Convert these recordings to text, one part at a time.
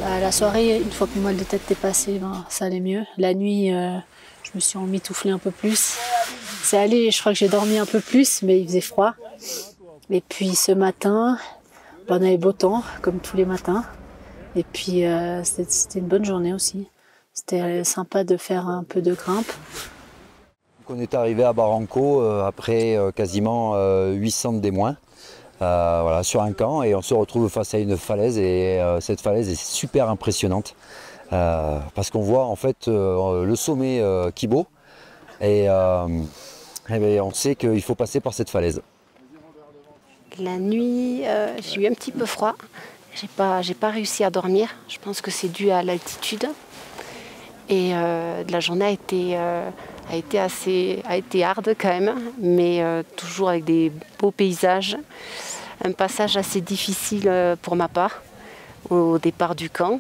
La soirée, une fois que le mal de tête est passé, ça allait mieux. La nuit, je me suis emmitouflée un peu plus. C'est allé, je crois que j'ai dormi un peu plus, mais il faisait froid. Et puis ce matin, on avait beau temps, comme tous les matins. Et puis c'était une bonne journée aussi. C'était sympa de faire un peu de grimpe. On est arrivé à Barranco après quasiment 800 des moins. Voilà, sur un camp, et on se retrouve face à une falaise, et cette falaise est super impressionnante parce qu'on voit en fait le sommet Kibo, et bien, on sait qu'il faut passer par cette falaise. La nuit, j'ai eu un petit peu froid. J'ai pas réussi à dormir. Je pense que c'est dû à l'altitude. Et la journée a été hard quand même, mais toujours avec des beaux paysages. Un passage assez difficile pour ma part au départ du camp.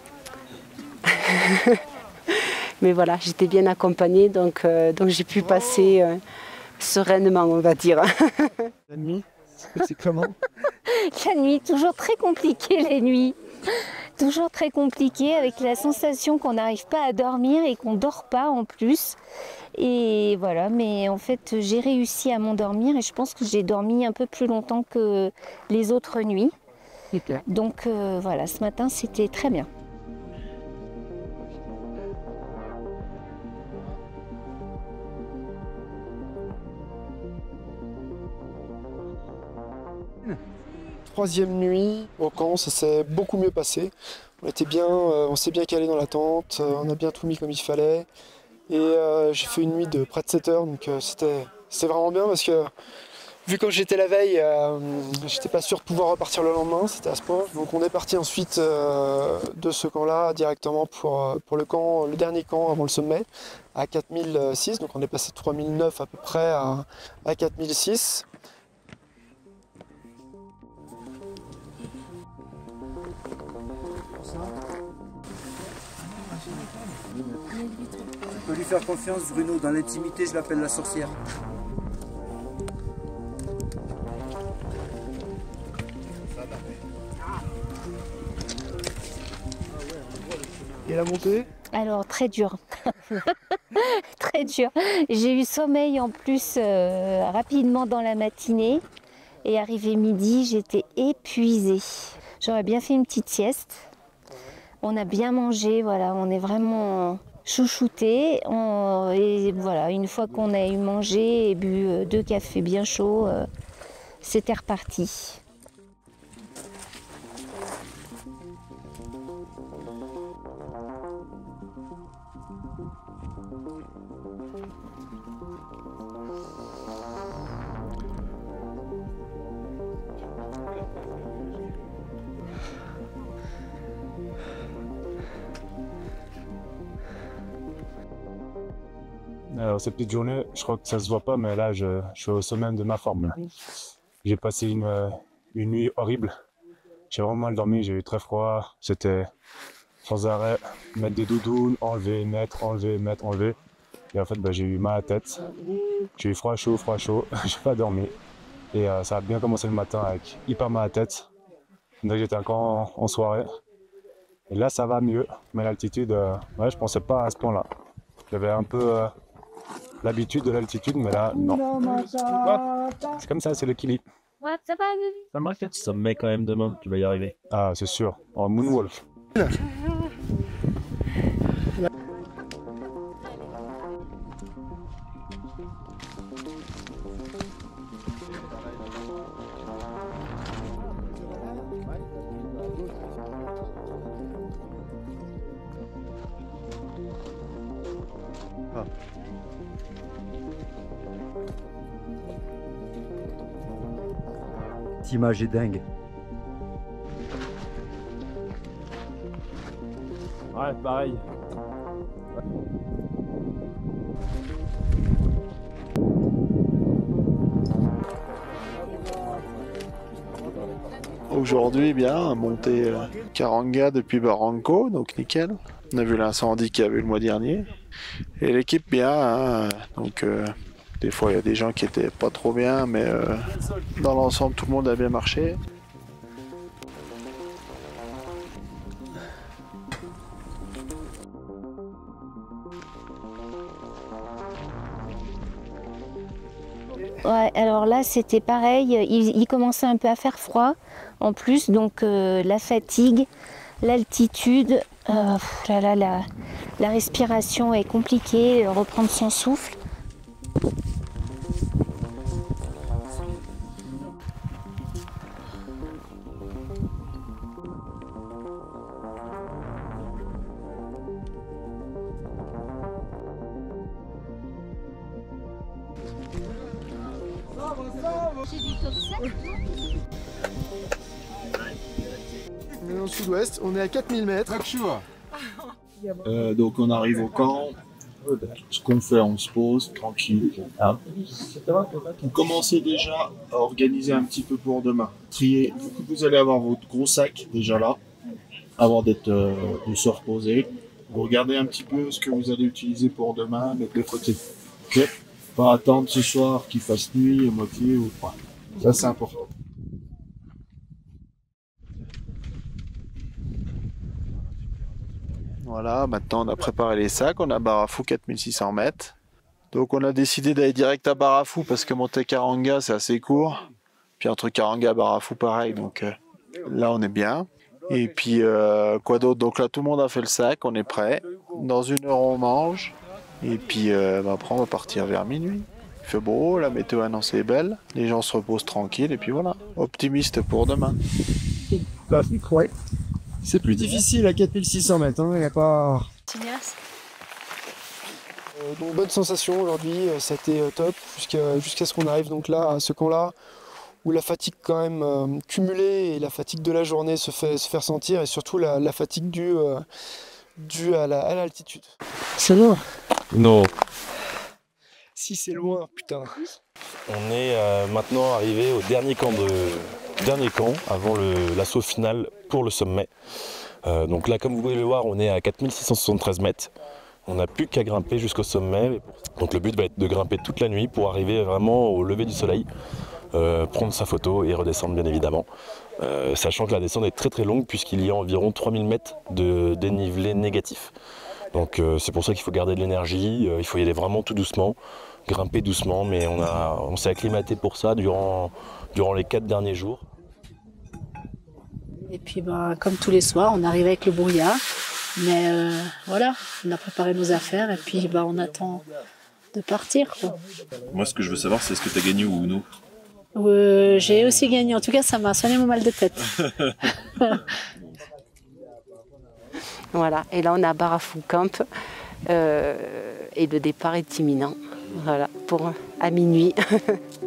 Mais voilà, j'étais bien accompagnée, donc j'ai pu passer sereinement, on va dire. La nuit, c'est comment? La nuit, toujours très compliqué les nuits. Toujours très compliqué, avec la sensation qu'on n'arrive pas à dormir et qu'on ne dort pas en plus. Et voilà, mais en fait j'ai réussi à m'endormir, et je pense que j'ai dormi un peu plus longtemps que les autres nuits. Donc voilà, ce matin c'était très bien. Troisième nuit au camp, ça s'est beaucoup mieux passé. On était bien, on s'est bien calé dans la tente, on a bien tout mis comme il fallait. Et j'ai fait une nuit de près de 7 heures, donc c'était vraiment bien, parce que vu comme j'étais la veille, j'étais pas sûr de pouvoir repartir le lendemain, c'était à ce point. Donc on est parti ensuite de ce camp-là directement pour le dernier camp avant le sommet, à 4006. Donc on est passé de 3009 à peu près à 4006. Tu peux lui faire confiance, Bruno. Dans l'intimité, je l'appelle la sorcière. Et la montée? Alors très dur, très dur. J'ai eu sommeil en plus rapidement dans la matinée, et arrivé midi, j'étais épuisée. J'aurais bien fait une petite sieste. On a bien mangé, voilà, on est vraiment chouchoutés. Et voilà, une fois qu'on a eu mangé et bu 2 cafés bien chauds, c'était reparti. Alors, cette petite journée, je crois que ça se voit pas, mais là, je suis au sommet de ma forme. J'ai passé une nuit horrible. J'ai vraiment mal dormi, j'ai eu très froid. C'était sans arrêt, mettre des doudounes, enlever, mettre, enlever, mettre, enlever. Et en fait, j'ai eu mal à la tête. J'ai eu froid, chaud, j'ai pas dormi. Et ça a bien commencé le matin avec hyper mal à la tête. Donc j'étais encore en soirée. Et là, ça va mieux. Mais l'altitude, ouais, je pensais pas à ce point-là. J'avais un peu l'habitude de l'altitude, mais là, non. C'est comme ça, c'est l'équilibre. Ouais, ça va, bébé. Ça marche, ça me met quand même demain, tu vas y arriver. Ah, c'est sûr. En moonwolf. Cette image est dingue. Ouais, pareil. Aujourd'hui, bien, montée Karanga depuis Barranco, donc nickel. On a vu l'incendie qu'il y avait le mois dernier. Et l'équipe bien, hein, donc des fois il y a des gens qui étaient pas trop bien, mais dans l'ensemble tout le monde a bien marché. Ouais, alors là c'était pareil, il commençait un peu à faire froid en plus, donc la fatigue, l'altitude, la respiration est compliquée, reprendre son souffle. On est dans le sud-ouest, on est à 4000 mètres. Donc on arrive au camp. Ce qu'on fait, on se pose tranquille. Vous commencez déjà à organiser un petit peu pour demain. Trier. Vous allez avoir votre gros sac déjà là, avant de se reposer. Vous regardez un petit peu ce que vous allez utiliser pour demain, mettre de côté. Ok. Pas attendre ce soir qu'il fasse nuit, à moitié ou pas. Ça c'est important. Voilà, maintenant on a préparé les sacs, on a Barafou 4600 mètres. Donc on a décidé d'aller direct à Barafou parce que monter Karanga c'est assez court. Puis entre Karanga et Barafou pareil, donc là on est bien. Et puis quoi d'autre, donc là tout le monde a fait le sac, on est prêt. Dans 1 heure on mange. Et puis après on va partir vers minuit. Il fait beau, la météo annoncée est belle, les gens se reposent tranquilles et puis voilà, optimiste pour demain. C'est plus difficile à 4600 mètres, hein, il n'y a pas... donc bonne sensation aujourd'hui, ça a été top jusqu'à ce qu'on arrive donc là à ce camp-là où la fatigue quand même cumulée et la fatigue de la journée se fait ressentir et surtout la fatigue due à l'altitude. C'est loin. Non. Si c'est loin, putain. On est maintenant arrivé au dernier camp avant l'assaut final pour le sommet. Donc là, comme vous pouvez le voir, on est à 4673 mètres. On n'a plus qu'à grimper jusqu'au sommet. Donc le but va être de grimper toute la nuit pour arriver vraiment au lever du soleil, prendre sa photo et redescendre bien évidemment. Sachant que la descente est très très longue puisqu'il y a environ 3000 mètres de dénivelé négatif. Donc c'est pour ça qu'il faut garder de l'énergie, il faut y aller vraiment tout doucement, grimper doucement, mais on s'est acclimaté pour ça durant les 4 derniers jours. Et puis comme tous les soirs, on arrive avec le brouillard, mais voilà, on a préparé nos affaires et puis on attend de partir, quoi. Moi ce que je veux savoir c'est est-ce que tu as gagné ou non? J'ai aussi gagné, en tout cas ça m'a soigné mon mal de tête. Voilà, et là on a Barafou Camp et le départ est imminent. Voilà, à minuit.